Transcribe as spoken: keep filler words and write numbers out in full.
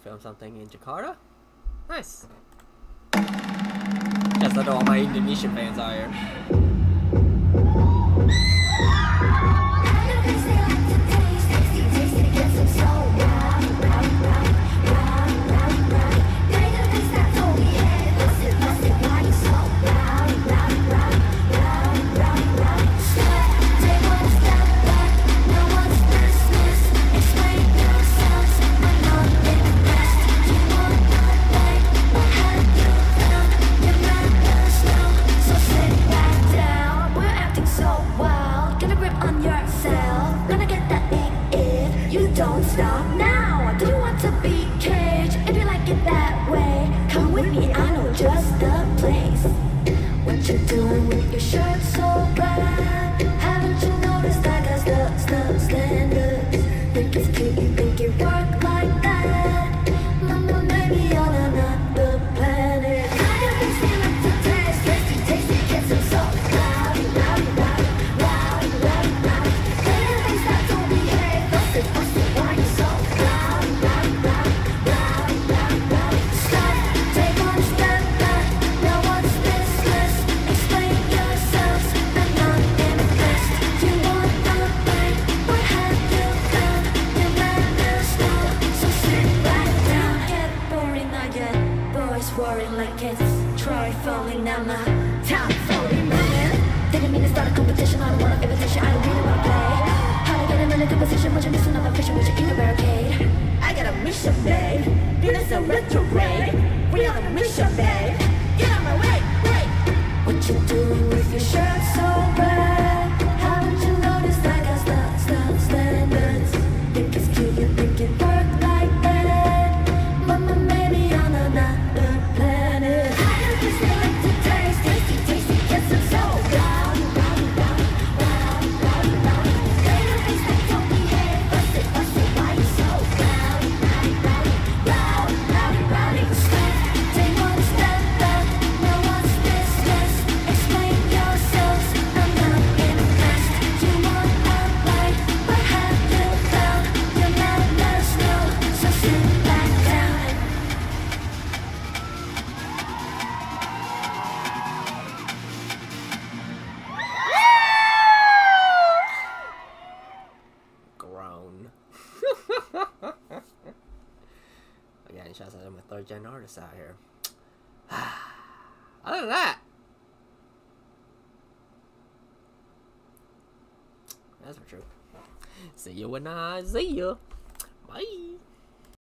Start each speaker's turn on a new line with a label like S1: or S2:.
S1: film something in Jakarta. Nice. Yes, I know all my Indonesian fans are here.
S2: Don't stop now. Do you want to be caged? If you like it that way, come with me. I know just the place. What you doing with your shirt so bright? Haven't you noticed I got the the standards? Think it's cute, you think it work like that? Mama, maybe on another planet. Kind of things feel up to taste, tasty, tasty, get some salt. Rowdy, rowdy, rowdy, rowdy, rowdy, rowdy. Kind of things that don't behave, bust it, bust it. Why you so rowdy, rowdy, rowdy, rowdy, rowdy, rowdy? Stop, take one step back. Now what's this list? Explain yourselves. I'm not impressed. You want the thing? What have you done? Your manners know. So sit right down. Get boring, not yet. Boys worrying like kids. Try falling down my top floating man. Didn't mean to start a competition. I don't want an invitation. I don't really want to play. How to get in a good position? What you missing on my vision? What you in a barricade? I got a mission, babe. Venus a retrograde. We on a mission, babe. Get on my way, wait. What you doing with your shirt so red? Haven't you noticed I got st st standards? Think it's cute, you think it work like that? Mama, maybe on another planet. I don't just like to taste, tasty, tasty, get some soul. Rowdy, rowdy, rowdy, rowdy, rowdy, rowdy. They don't think that don't behave, bust it, bust it, why you so rowdy, rowdy, rowdy, rowdy, rowdy, rowdy? Step, take one step back. Now what's this list? Explain yourselves. I'm not impressed. You want a bite? What have you found? Your manners know. So sit back down.
S1: Grown. Again, shouts out to my third gen artists out here. Other than that, that's for true. See you when I see you. Bye.